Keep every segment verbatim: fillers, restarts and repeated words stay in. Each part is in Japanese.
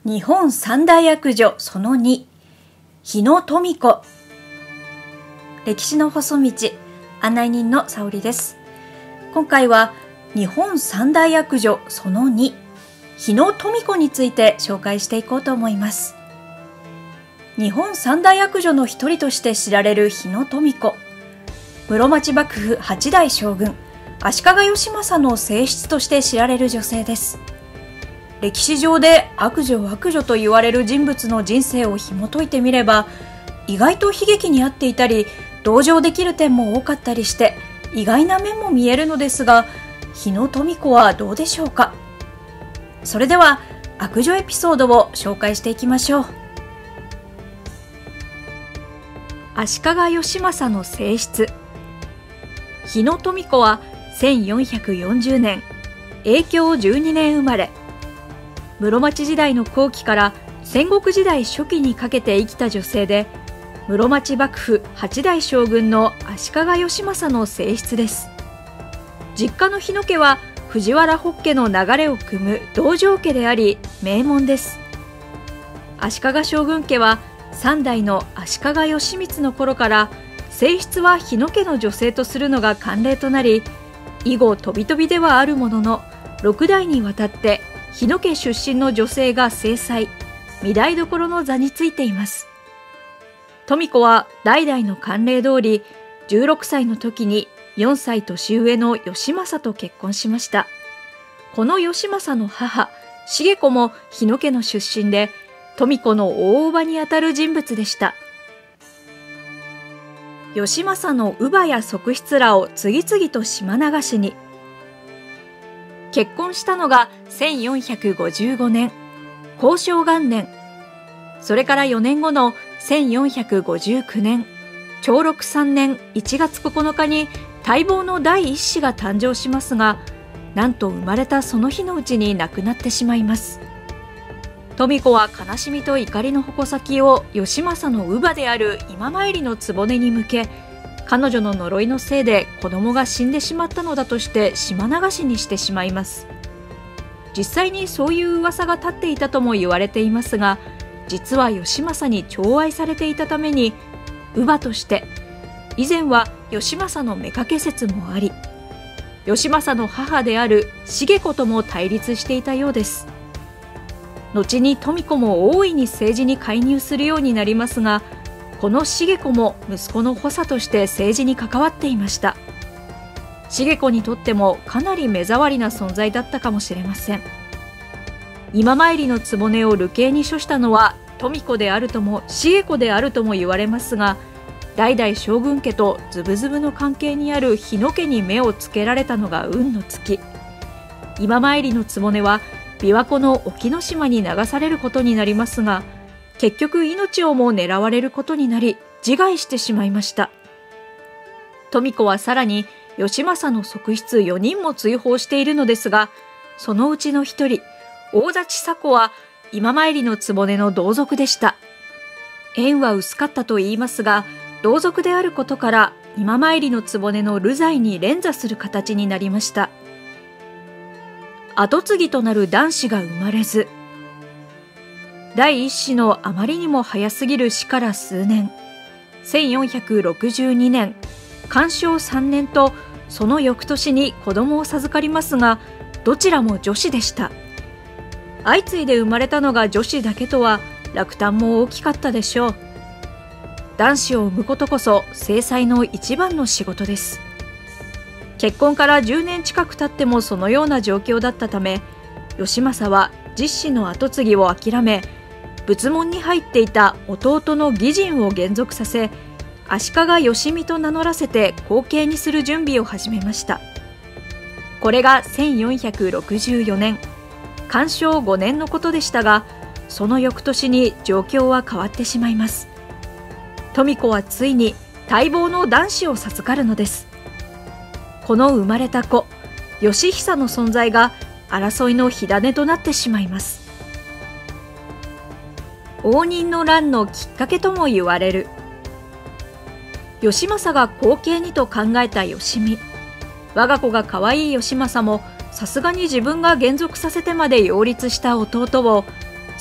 日本三大悪女そのに、日野富子。歴史の細道、案内人の沙織です。今回は日本三大悪女そのに、日野富子について紹介していこうと思います。日本三大悪女の一人として知られる日野富子。室町幕府八代将軍、足利義政の正室として知られる女性です。歴史上で悪女悪女と言われる人物の人生を紐解いてみれば、意外と悲劇に遭っていたり、同情できる点も多かったりして、意外な面も見えるのですが、日野富子はどうでしょうか。それでは、悪女エピソードを紹介していきましょう。足利義政の正室。日野富子はせんよんひゃくよんじゅうねん、永享じゅうにねん生まれ。室町時代の後期から戦国時代初期にかけて生きた女性で、室町幕府八代将軍の足利義政の正室です。実家の日野家は藤原北家の流れを組む道場家であり、名門です。足利将軍家は三代の足利義満の頃から正室は日野家の女性とするのが慣例となり、以後飛び飛びではあるものの六代にわたって日野家出身の女性が正妻、御台所の座についています。富子は代々の慣例通り、じゅうろくさいの時によんさい年上の義政と結婚しました。この義政の母、重子も日野家の出身で、富子の大叔母にあたる人物でした。義政の乳母や側室らを次々と島流しに。結婚したのがせんよんひゃくごじゅうごねん、弘正元年。それからよねんごのせんよんひゃくごじゅうきゅうねん、長禄さんねんいちがつここのかに待望の第一子が誕生しますが、なんと生まれたその日のうちに亡くなってしまいます。富子は悲しみと怒りの矛先を義政の乳母である今参りの局に向け、彼女の呪いのせいで子供が死んでしまったのだとして島流しにしてしまいます。実際にそういう噂が立っていたとも言われていますが、実は義政に寵愛されていたために、乳母として以前は義政の妾説もあり、義政の母である重子とも対立していたようです。後に富子も大いに政治に介入するようになりますが、この重子も息子の補佐として政治に関わっていました。重子にとってもかなり目障りな存在だったかもしれません。今参りの局を流刑に処したのは富子であるとも重子であるとも言われますが、代々将軍家とズブズブの関係にある日野家に目をつけられたのが運の尽き。今参りの局は琵琶湖の沖ノ島に流されることになりますが、結局命をも狙われることになり、自害してしまいました。富子はさらに義政の側室よにんも追放しているのですが、そのうちの一人、大立佐子は今参りの局の同族でした。縁は薄かったと言いますが、同族であることから今参りの局の流罪に連座する形になりました。跡継ぎとなる男子が生まれず、第一子のあまりにも早すぎる死から数年、せんよんひゃくろくじゅうにねん、寛正さんねんとその翌年に子供を授かりますが、どちらも女子でした。相次いで生まれたのが女子だけとは落胆も大きかったでしょう。男子を産むことこそ正妻の一番の仕事です。結婚からじゅうねん近く経ってもそのような状況だったため、義政は実子の跡継ぎを諦め、仏門に入っていた弟の義人を還俗させ、足利義美と名乗らせて後継にする準備を始めました。これがせんよんひゃくろくじゅうよねん、寛正ごねんのことでしたが、その翌年に状況は変わってしまいます。富子はついに待望の男子を授かるのです。この生まれた子、義久の存在が争いの火種となってしまいます。応仁の乱のきっかけとも言われる。義政が後継にと考えた義美。我が子が可愛い義政もさすがに自分が還俗させてまで擁立した弟を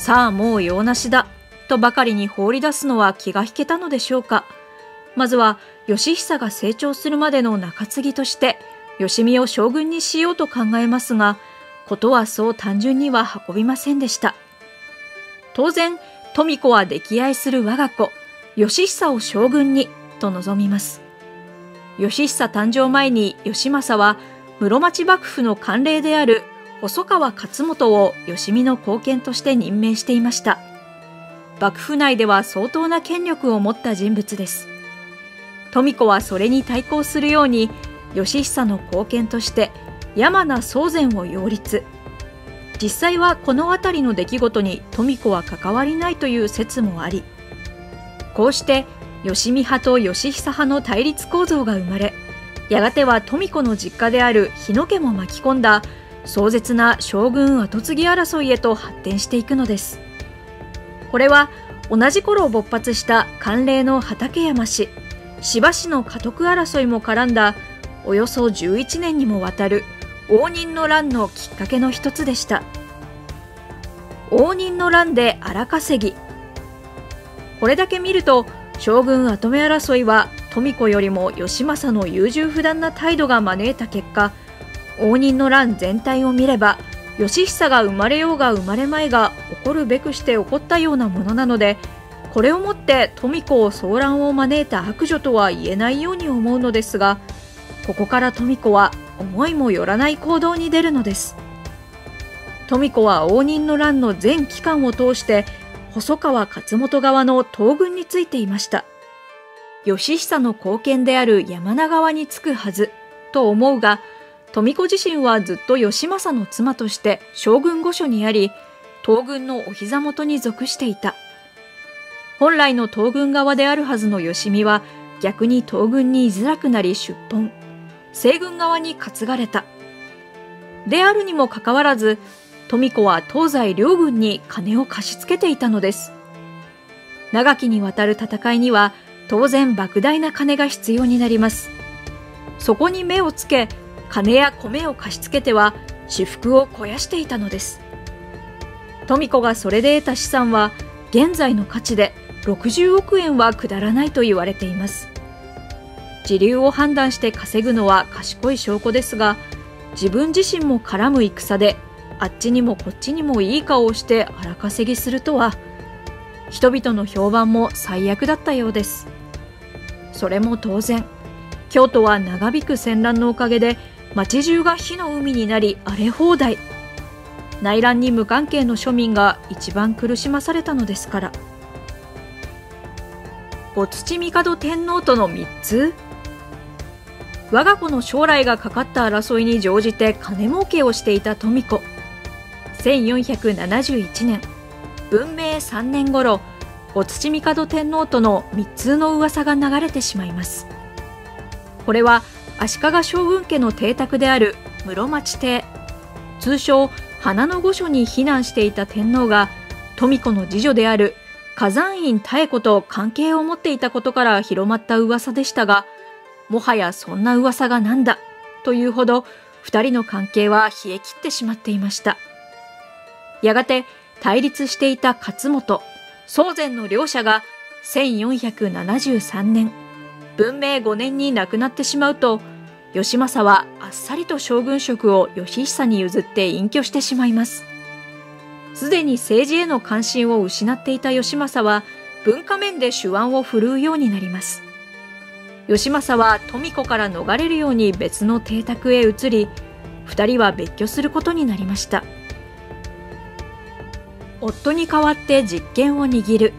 さあもう用なしだとばかりに放り出すのは気が引けたのでしょうか。まずは義久が成長するまでの中継ぎとして義見を将軍にしようと考えますが、ことはそう単純には運びませんでした。当然富子は溺愛する我が子義久を将軍にと望みます。義久誕生前に義政は室町幕府の慣例である細川勝元を義見の後見として任命していました。幕府内では相当な権力を持った人物です。富子はそれに対抗するように義久の後見として山名宗全を擁立。実際はこの辺りの出来事に富子は関わりないという説もあり、こうして義見派と義久派の対立構造が生まれ、やがては富子の実家である日野家も巻き込んだ壮絶な将軍跡継ぎ争いへと発展していくのです。これは同じ頃勃発した慣例の畠山氏、柴氏の家督争いも絡んだおよそじゅういちねんにもわたる応仁の乱のきっかけの一つでした。応仁の乱で荒稼ぎ。これだけ見ると将軍跡目争いは富子よりも義政の優柔不断な態度が招いた結果、応仁の乱全体を見れば義久が生まれようが生まれまいが起こるべくして起こったようなものなので、これをもって富子を騒乱を招いた悪女とは言えないように思うのですが、ここから富子は思いもよらない行動に出るのです。富子は応仁の乱の全期間を通して細川勝元側の東軍についていました。義久の後見である山名側につくはずと思うが、富子自身はずっと義政の妻として将軍御所にあり、東軍のお膝元に属していた。本来の東軍側であるはずの義見は逆に東軍に居づらくなり出奔、西軍側に担がれた。であるにもかかわらず、富子は東西両軍に金を貸し付けていたのです。長きにわたる戦いには当然莫大な金が必要になります。そこに目をつけ、金や米を貸し付けては私腹を肥やしていたのです。富子がそれで得た資産は現在の価値でろくじゅうおくえんは下らないと言われています。時流を判断して稼ぐのは賢い証拠ですが、自分自身も絡む戦であっちにもこっちにもいい顔をして荒稼ぎするとは、人々の評判も最悪だったようです。それも当然、京都は長引く戦乱のおかげで町中が火の海になり荒れ放題。内乱に無関係の庶民が一番苦しまされたのですから。お土帝天皇との密通。我が子の将来がかかった争いに乗じて金儲けをしていた富子。せんよんひゃくななじゅういちねん、文明さんねん頃、お土帝天皇との密通の噂が流れてしまいます。これは足利将軍家の邸宅である室町邸、通称花の御所に避難していた天皇が富子の次女である火山院妙子と関係を持っていたことから広まった噂でしたが、もはやそんな噂がなんだというほど二人の関係は冷え切ってしまっていました。やがて対立していた勝元、宗全の両者がせんよんひゃくななじゅうさんねん、文明ごねんに亡くなってしまうと、義政はあっさりと将軍職を義久に譲って隠居してしまいます。すでに政治への関心を失っていた義政は文化面で手腕を振るうようになります。義政は富子から逃れるように別の邸宅へ移り、二人は別居することになりました。夫に代わって実権を握る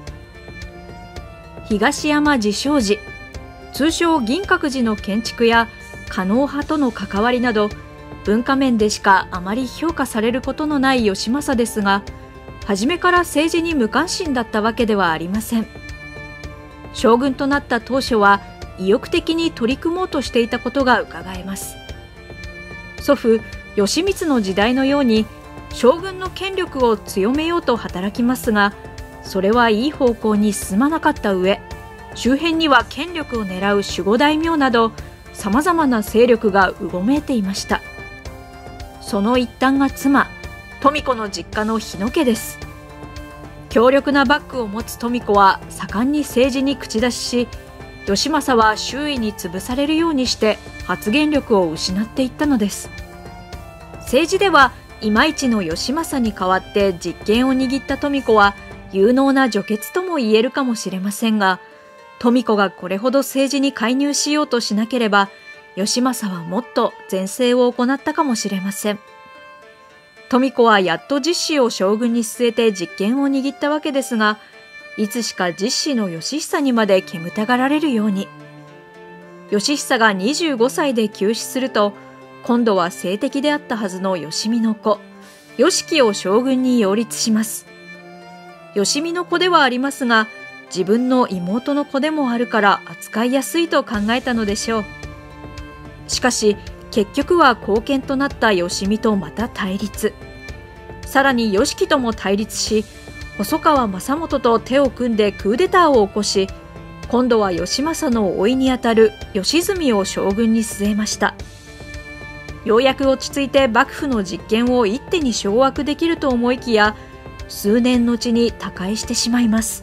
東山慈昌寺、通称銀閣寺の建築や狩野派との関わりなど、文化面でしかあまり評価されることのない義政ですが、初めから政治に無関心だったわけではありません。将軍となった当初は意欲的に取り組もうとしていたことがうかがえます。祖父義満の時代のように将軍の権力を強めようと働きますが、それはいい方向に進まなかった上、周辺には権力を狙う守護大名などさまざまな勢力がうごめいていました。その一端が妻富子の実家の日野家です。 強力なバックを持つ富子は盛んに政治に口出しし、義政は周囲に潰されるようにして発言力を失っていったのです。政治ではいまいちの義政に代わって実権を握った富子は有能な女傑とも言えるかもしれませんが、富子がこれほど政治に介入しようとしなければ、義政はもっと善政を行ったかもしれません。富子はやっと実子を将軍に据えて実権を握ったわけですが、いつしか実子の義久にまで煙たがられるように。義久がにじゅうごさいで急死すると、今度は政敵であったはずの義見の子、義樹を将軍に擁立します。義見の子ではありますが、自分の妹の子でもあるから扱いやすいと考えたのでしょう。しかし、結局は後見となった義見とまた対立。さらに義樹とも対立し、細川正元と手を組んでクーデターを起こし、今度は義政の甥にあたる義澄を将軍に据えました。ようやく落ち着いて幕府の実権を一手に掌握できると思いきや、数年後に他界してしまいます。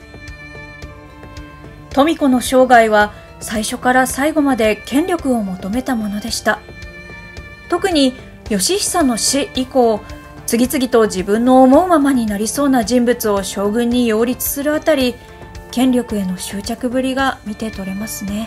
富子の生涯は最初から最後まで権力を求めたものでした。特に義久の死以降、次々と自分の思うままになりそうな人物を将軍に擁立するあたり、権力への執着ぶりが見て取れますね。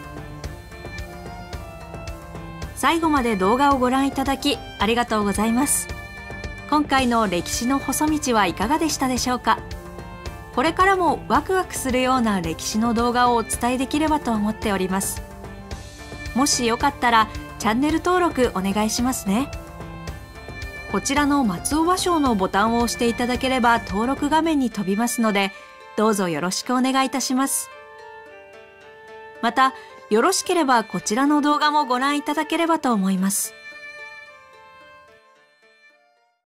最後まで動画をご覧いただきありがとうございます。今回の歴史の細道はいかがでしたでしょうか。これからもワクワクするような歴史の動画をお伝えできればと思っております。もしよかったらチャンネル登録お願いしますね。こちらの松尾芭蕉のボタンを押していただければ登録画面に飛びますので、どうぞよろしくお願いいたします。また、よろしければこちらの動画もご覧いただければと思います。